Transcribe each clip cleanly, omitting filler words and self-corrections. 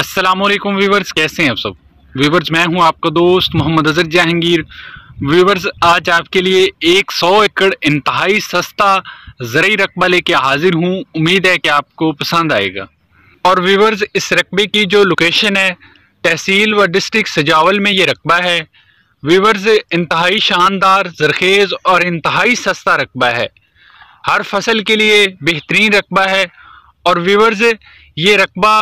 अस्सलामुअलैकुम व्यूवर्स, कैसे हैं आप सब व्यूवर्स। मैं हूं आपका दोस्त मोहम्मद अजहर जहांगीर। व्यूवर्स, आज आपके लिए एक 100 एकड़ इंतहाई सस्ता ज़रूरी रकबा लेके हाजिर हूं। उम्मीद है कि आपको पसंद आएगा। और व्यूवर्स, इस रकबे की जो लोकेशन है, तहसील व डिस्ट्रिक्ट सजावल में ये रकबा है। व्यूवर्स, इंतहाई शानदार, ज़रखेज़ और इंतहाई सस्ता रकबा है। हर फसल के लिए बेहतरीन रकबा है। और व्यूवर्स, ये रकबा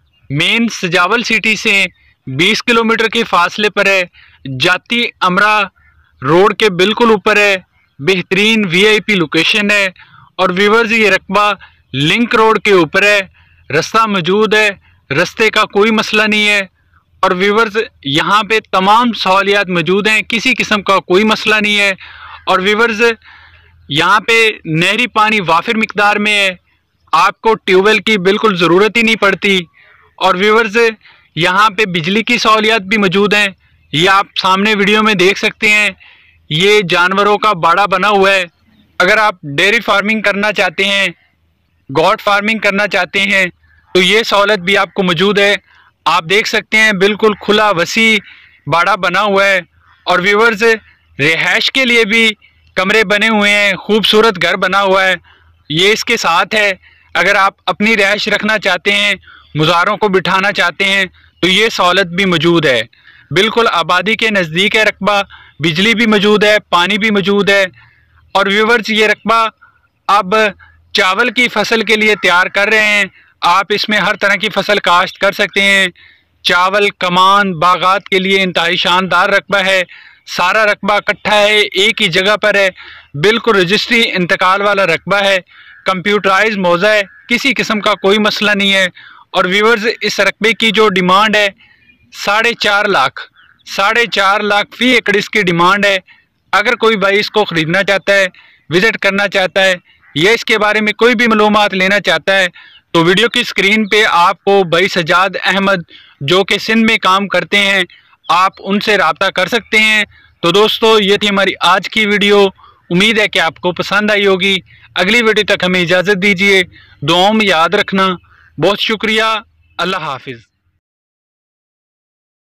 मेन सजावल सिटी से 20 किलोमीटर के फासले पर है। जाती अमरा रोड के बिल्कुल ऊपर है। बेहतरीन वीआईपी लोकेशन है। और व्यूवर्स, ये रकबा लिंक रोड के ऊपर है। रास्ता मौजूद है, रास्ते का कोई मसला नहीं है। और व्यूवर्स, यहाँ पे तमाम सहूलियात मौजूद हैं, किसी किस्म का कोई मसला नहीं है। और व्यूवर्स, यहाँ पे नहरी पानी वाफिर मिकदार में है। आपको ट्यूबवेल की बिल्कुल ज़रूरत ही नहीं पड़ती। और व्यूवर्स, यहाँ पे बिजली की सहूलियात भी मौजूद हैं। ये आप सामने वीडियो में देख सकते हैं। ये जानवरों का बाड़ा बना हुआ है। अगर आप डेयरी फार्मिंग करना चाहते हैं, गॉट फार्मिंग करना चाहते हैं, तो ये सहूलत भी आपको मौजूद है। आप देख सकते हैं, बिल्कुल खुला वसी बाड़ा बना हुआ है। और व्यूवर्स, रिहाइश के लिए भी कमरे बने हुए हैं, खूबसूरत घर बना हुआ है। ये इसके साथ है। अगर आप अपनी रिहाइश रखना चाहते हैं, मुज़ारों को बिठाना चाहते हैं, तो ये सहूलत भी मौजूद है। बिल्कुल आबादी के नज़दीक है रकबा। बिजली भी मौजूद है, पानी भी मौजूद है। और व्यूवर्स, ये रकबा अब चावल की फसल के लिए तैयार कर रहे हैं। आप इसमें हर तरह की फसल काश्त कर सकते हैं। चावल, कमान, बागात के लिए इंतहाई शानदार रकबा है। सारा रकबा इकट्ठा है, एक ही जगह पर है। बिल्कुल रजिस्ट्री इंतकाल वाला रकबा है। कंप्यूटराइज मौजा है, किसी किस्म का कोई मसला नहीं है। और व्यूवर्स, इस रकबे की जो डिमांड है 4.5 लाख, 4.5 लाख फी एकड़ इसकी डिमांड है। अगर कोई भाई इसको ख़रीदना चाहता है, विज़िट करना चाहता है या इसके बारे में कोई भी मालूमात लेना चाहता है, तो वीडियो की स्क्रीन पे आपको भाई सजाद अहमद, जो कि सिंध में काम करते हैं, आप उनसे रब्ता कर सकते हैं। तो दोस्तों, ये थी हमारी आज की वीडियो। उम्मीद है कि आपको पसंद आई होगी। अगली वीडियो तक हमें इजाज़त दीजिए। दुआओं में याद रखना। बहुत शुक्रिया। अल्लाह हाफिज़।